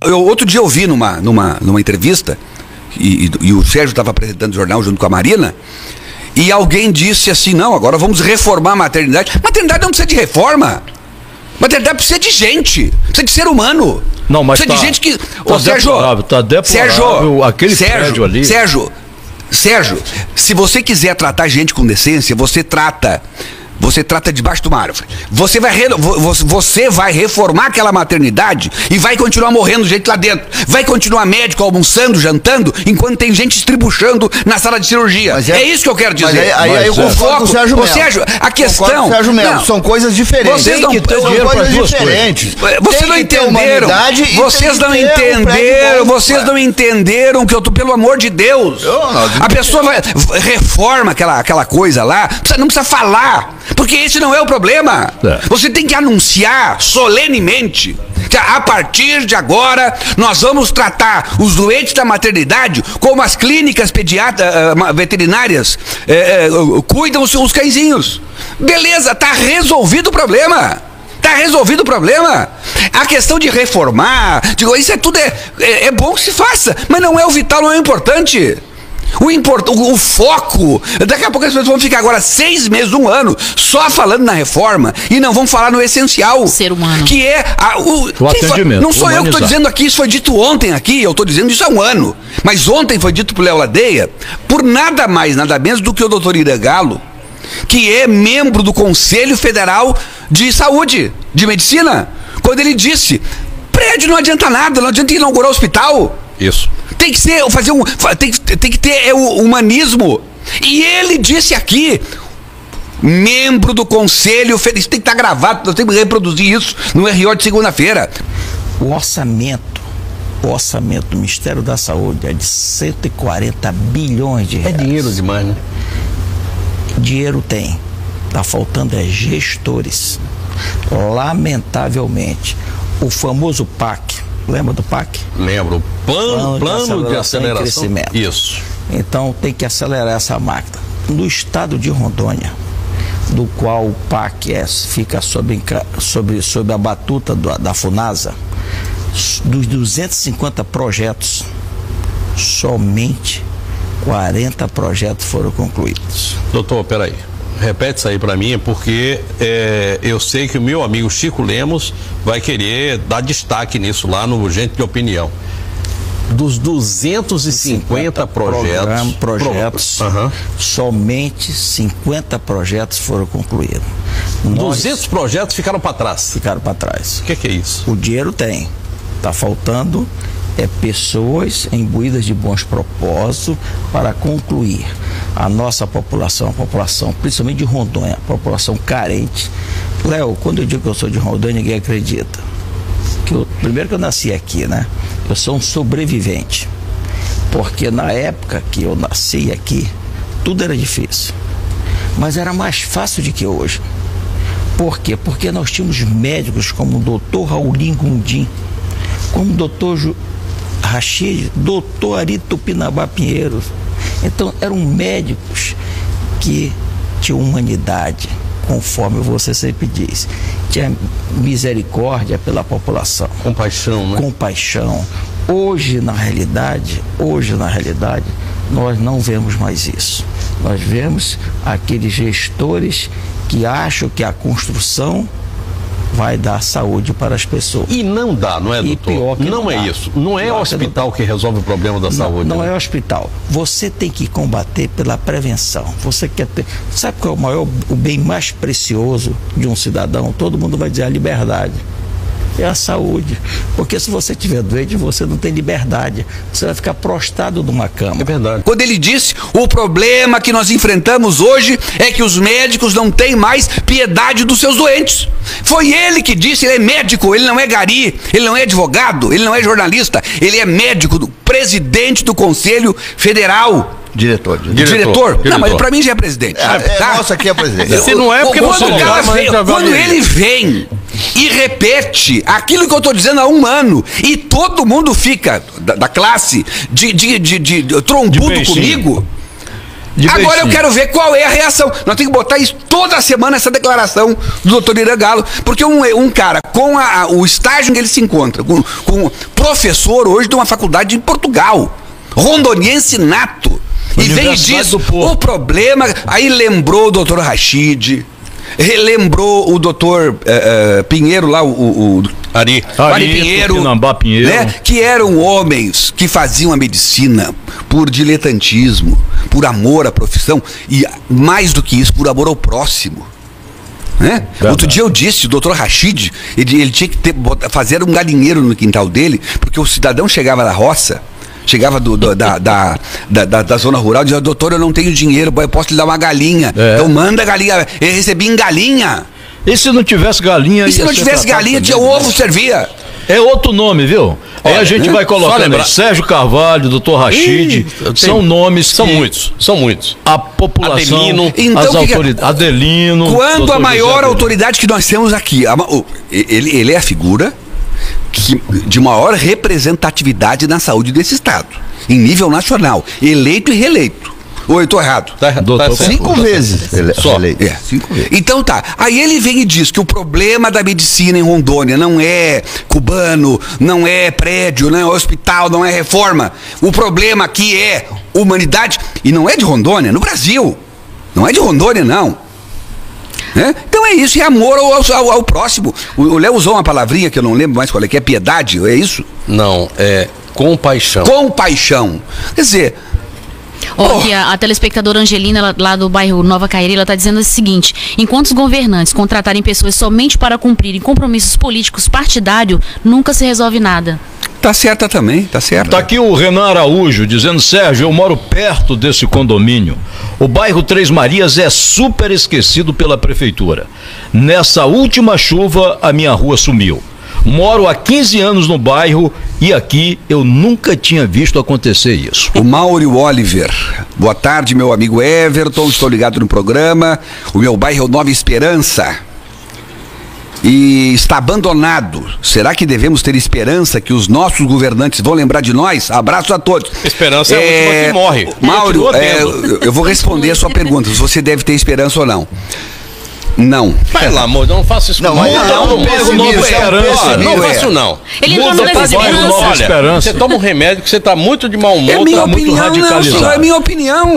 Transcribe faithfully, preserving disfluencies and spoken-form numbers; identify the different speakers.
Speaker 1: eu, outro dia eu vi numa, numa, numa entrevista, e, e, e o Sérgio estava apresentando o jornal junto com a Marina, e alguém disse assim, não, agora vamos reformar a maternidade. Maternidade não precisa de reforma. Maternidade precisa de gente, precisa de ser humano.
Speaker 2: Não, mas
Speaker 1: precisa
Speaker 2: tá,
Speaker 1: de gente que...
Speaker 2: Tá
Speaker 1: Ô, Sérgio,
Speaker 2: deplorável, tá deplorável,
Speaker 1: Sérgio,
Speaker 2: aquele
Speaker 1: Sérgio,
Speaker 2: prédio ali.
Speaker 1: Sérgio, Sérgio, se você quiser tratar gente com decência, você trata... Você trata debaixo de uma árvore. Você vai, re, você vai reformar aquela maternidade e vai continuar morrendo gente lá dentro. Vai continuar médico almoçando, jantando, enquanto tem gente estribuchando na sala de cirurgia. É, é isso que eu quero dizer.
Speaker 3: Mas aí, aí, aí eu concordo com o Sérgio Melo.
Speaker 1: Ô, Sérgio, a questão...
Speaker 3: Com o Sérgio Melo,
Speaker 1: não,
Speaker 3: são coisas diferentes.
Speaker 1: Vocês não,
Speaker 3: tem que ter são coisas diferentes.
Speaker 1: Coisas. Vocês
Speaker 3: tem
Speaker 1: não entenderam.
Speaker 3: Vocês
Speaker 1: não entenderam. Vocês não entenderam que eu tô, pelo amor de Deus. Eu, não, a pessoa vai, reforma aquela, aquela coisa lá, não precisa falar. Porque esse não é o problema. É. Você tem que anunciar solenemente que a partir de agora nós vamos tratar os doentes da maternidade como as clínicas pediatras, uh, veterinárias uh, uh, cuidam os, os cãezinhos. Beleza, tá resolvido o problema. Tá resolvido o problema. A questão de reformar, digo, isso é tudo é, é, é bom que se faça, mas não é o vital, não é o importante. O, import, o, o foco, daqui a pouco as pessoas vão ficar agora seis meses, um ano, só falando na reforma e não vão falar no essencial.
Speaker 4: Ser humano.
Speaker 1: Que é a, o,
Speaker 2: o atendimento.
Speaker 1: Não sou eu que estou dizendo aqui, isso foi dito ontem aqui, eu estou dizendo isso há um ano. Mas ontem foi dito por Léo Ladeia, por nada mais, nada menos do que o doutor Ira Galo, que é membro do Conselho Federal de Saúde, de Medicina, quando ele disse, prédio não adianta nada, não adianta inaugurar hospital.
Speaker 2: Isso.
Speaker 1: Tem que ser, fazer um, tem, tem que ter é, o humanismo. E ele disse aqui, membro do Conselho Federal, isso tem que estar gravado, nós temos que reproduzir isso no R O de segunda-feira.
Speaker 5: O orçamento, o orçamento do Ministério da Saúde é de cento e quarenta bilhões de reais.
Speaker 2: É dinheiro demais, né?
Speaker 5: Dinheiro tem. Tá faltando é gestores. Lamentavelmente, o famoso P A C, lembra do P A C?
Speaker 2: Lembro. Plano, plano, plano de aceleração.
Speaker 5: De crescimento.
Speaker 2: Isso.
Speaker 5: Então tem que acelerar essa máquina. No estado de Rondônia, do qual o P A C é, fica sob, sobre, sob a batuta do, da FUNASA, dos duzentos e cinquenta projetos, somente quarenta projetos foram concluídos.
Speaker 2: Doutor, peraí. Repete isso aí para mim, porque é, eu sei que o meu amigo Chico Lemos vai querer dar destaque nisso lá no Gente de Opinião. Dos duzentos e cinquenta projetos,
Speaker 5: projetos
Speaker 2: pro, uh-huh.
Speaker 5: somente cinquenta projetos foram concluídos.
Speaker 2: duzentos projetos ficaram para trás.
Speaker 5: Ficaram para trás.
Speaker 2: O que, que é isso?
Speaker 5: O dinheiro tem. Está faltando é pessoas imbuídas de bons propósitos para concluir. A nossa população, a população, principalmente de Rondônia, a população carente. Léo, quando eu digo que eu sou de Rondônia, ninguém acredita. Que eu, primeiro que eu nasci aqui, né? Eu sou um sobrevivente. Porque na época que eu nasci aqui, tudo era difícil. Mas era mais fácil do que hoje. Por quê? Porque nós tínhamos médicos como o doutor Raulinho Gundim, como o doutor Ju... Rachid, doutor Ari Tupinambá Pinheiro. Então eram médicos que tinham humanidade, conforme você sempre diz, tinha misericórdia pela população,
Speaker 2: compaixão, né?
Speaker 5: Compaixão. Hoje na realidade, hoje na realidade, nós não vemos mais isso. Nós vemos aqueles gestores que acham que a construção vai dar saúde para as pessoas.
Speaker 2: E não dá, não é, doutor?
Speaker 5: E pior que
Speaker 2: não, não é
Speaker 5: dá.
Speaker 2: isso. Não é pior hospital que, que resolve o problema da
Speaker 5: não,
Speaker 2: saúde.
Speaker 5: Não
Speaker 2: né?
Speaker 5: é hospital. Você tem que combater pela prevenção. Você quer ter... Sabe qual é o maior, o bem mais precioso de um cidadão? Todo mundo vai dizer a liberdade. É a saúde. Porque se você estiver doente, você não tem liberdade. Você vai ficar prostrado numa cama.
Speaker 2: É verdade.
Speaker 1: Quando ele disse, o problema que nós enfrentamos hoje é que os médicos não têm mais piedade dos seus doentes. Foi ele que disse, ele é médico, ele não é gari, ele não é advogado, ele não é jornalista, ele é médico, do presidente do Conselho Federal.
Speaker 3: Diretor,
Speaker 1: diretor. Diretor? Diretor. Não, mas pra mim já é presidente.
Speaker 3: É,
Speaker 1: tá?
Speaker 3: é, nossa, aqui é presidente.
Speaker 2: Se não é porque
Speaker 1: quando
Speaker 2: você
Speaker 1: o cara
Speaker 2: não
Speaker 1: vem, Quando ele vem e repete aquilo que eu tô dizendo há um ano e todo mundo fica, da, da classe, de, de, de, de, de trombudo
Speaker 2: de
Speaker 1: comigo, Agora eu quero ver qual é a reação. Nós temos que botar isso toda semana, essa declaração do doutor Irã Galo, porque um, um cara com a, o estágio em que ele se encontra, com, com professor hoje de uma faculdade em Portugal, rondoniense nato, e vem disso, o problema, aí lembrou o doutor Rachid, relembrou o doutor uh, uh, Pinheiro lá, o, o, o
Speaker 4: Ari,
Speaker 1: Ari,
Speaker 4: Ari
Speaker 1: Pinheiro,
Speaker 4: Pinheiro.
Speaker 1: Né, que eram homens que faziam a medicina por diletantismo, por amor à profissão e, mais do que isso, por amor ao próximo. Né? Outro dia eu disse, o doutor Rachid, ele, ele tinha que ter, fazer um galinheiro no quintal dele, porque o cidadão chegava da roça, chegava do, do, da, da, da, da, da zona rural e dizia: doutor, eu não tenho dinheiro, eu posso lhe dar uma galinha. É. Então manda galinha. Ele recebia em galinha.
Speaker 4: E se não tivesse galinha?
Speaker 1: E se não tivesse galinha, tinha ovo, servia.
Speaker 4: É outro nome, viu? Aí a gente né? vai colocando lembrar... Sérgio Carvalho, doutor Rachid, Ih, são nomes
Speaker 2: São que muitos, são muitos.
Speaker 4: A população,
Speaker 2: Adelino,
Speaker 1: então,
Speaker 4: as
Speaker 1: que
Speaker 4: autoridades,
Speaker 1: que...
Speaker 4: Adelino...
Speaker 1: Quando a maior autoridade que nós temos aqui, a, ele, ele é a figura que, de maior representatividade na saúde desse estado, em nível nacional, eleito e reeleito. Ou eu tô errado?
Speaker 3: Tá,
Speaker 1: Doutor,
Speaker 3: tá cinco tá vezes.
Speaker 1: Ele, Só. Ele, é, cinco vezes. Então tá. Aí ele vem e diz que o problema da medicina em Rondônia não é cubano, não é prédio, não é hospital, não é reforma. O problema aqui é humanidade. E não é de Rondônia, no Brasil. Não é de Rondônia, não. É? Então é isso, é amor ao, ao, ao próximo. O Léo usou uma palavrinha que eu não lembro mais qual é, que é piedade, é isso?
Speaker 2: Não, é compaixão.
Speaker 1: Compaixão. Quer dizer...
Speaker 6: Ó, aqui a, a telespectadora Angelina, lá, lá do bairro Nova Cairi, ela está dizendo o seguinte: enquanto os governantes contratarem pessoas somente para cumprirem compromissos políticos partidários, nunca se resolve nada.
Speaker 1: Tá certa também, tá certo.
Speaker 4: Tá aqui o Renan Araújo dizendo: Sérgio, eu moro perto desse condomínio. O bairro Três Marias é super esquecido pela prefeitura. Nessa última chuva, a minha rua sumiu. Moro há quinze anos no bairro e aqui eu nunca tinha visto acontecer isso.
Speaker 1: O Mauro Oliver. Boa tarde, meu amigo Everton. Estou ligado no programa. O meu bairro é o Nova Esperança e está abandonado. Será que devemos ter esperança que os nossos governantes vão lembrar de nós? Abraço a todos.
Speaker 2: Esperança é, é a última que morre.
Speaker 1: Mauro, é, eu vou responder a sua pergunta, se você deve ter esperança ou não. Não.
Speaker 2: Pelo amor, não faça isso.
Speaker 3: Não, não, não, não,
Speaker 2: não,
Speaker 3: não,
Speaker 2: esperança, não faça isso não.
Speaker 6: Ele entrou no
Speaker 2: Muda
Speaker 6: esperança.
Speaker 2: Olha, você toma um remédio que você está muito de mau humor,
Speaker 1: é minha
Speaker 2: tá
Speaker 1: opinião,
Speaker 2: muito radicalizado.
Speaker 1: não, é minha opinião.